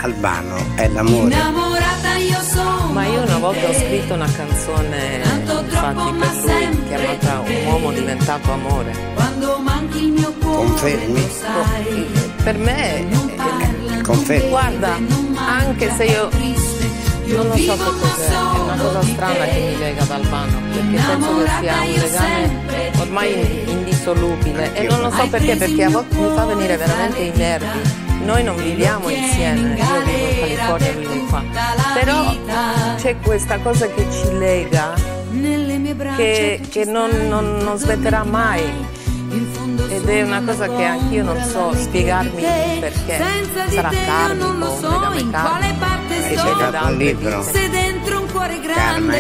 Albano è l'amore. Ma io una volta ho scritto una canzone infatti per lui chiamata Un uomo diventato amore. Confermi? Per me Confermi? guarda, anche se io non lo so che cos'è, è una cosa strana che mi lega ad Albano, perché penso che sia un legame ormai indissolubile e non lo so perché a volte mi fa venire veramente i nervi. Noi non viviamo insieme, io vivo in California, lui qua, però c'è questa cosa che ci lega, che non smetterà mai, ed è una cosa che anch'io non so spiegarmi perché. Sarà karmico, un legame karmico. Hai fatto un libro? Karma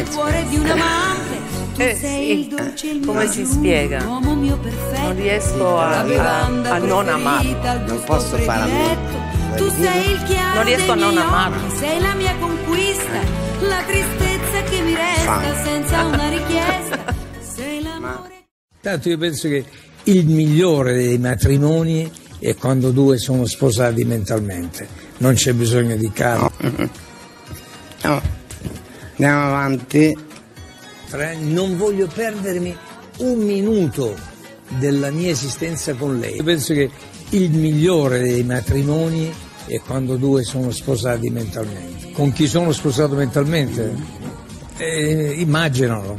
Sì, come si spiega? Non riesco a non amarlo. Non posso fare a me. Non riesco a non amarlo. Sei la mia conquista, la tristezza che mi resta senza una richiesta. Sei l'amore. Tanto io penso che il migliore dei matrimoni è quando due sono sposati mentalmente. Non c'è bisogno di karma. No. Andiamo avanti. Non voglio perdermi un minuto della mia esistenza con lei. Io penso che il migliore dei matrimoni è quando due sono sposati mentalmente. Con chi sono sposato mentalmente? Immaginalo.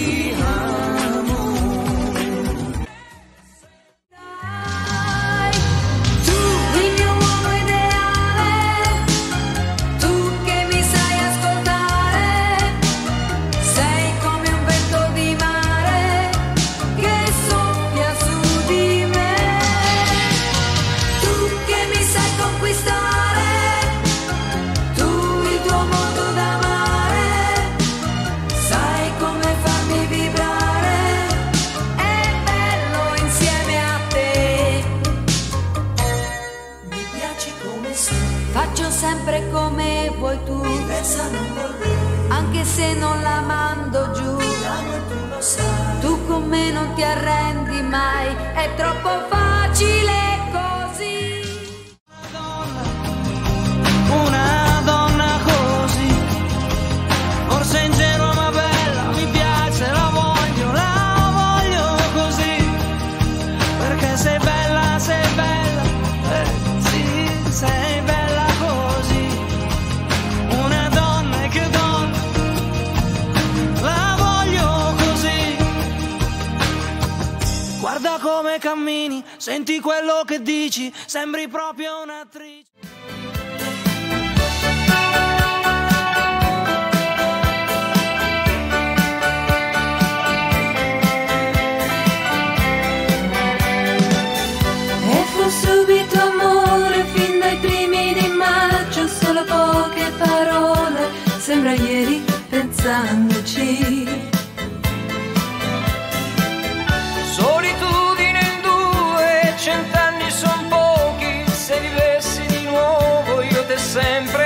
Faccio sempre come vuoi tu, anche se non la mando giù. Tu con me non ti arrendi mai, è troppo facile così. Una donna così, forse ingenua ma bella, mi piace, la voglio così, perché sei bella, sì, sei bella. Guarda come cammini, senti quello che dici, sembri proprio un'attrice. E fu subito amore fin dai primi di maggio, solo poche parole, sembra ieri pensandoci. Solitudine in due, 100 anni son pochi, se vivessi di nuovo io te sempre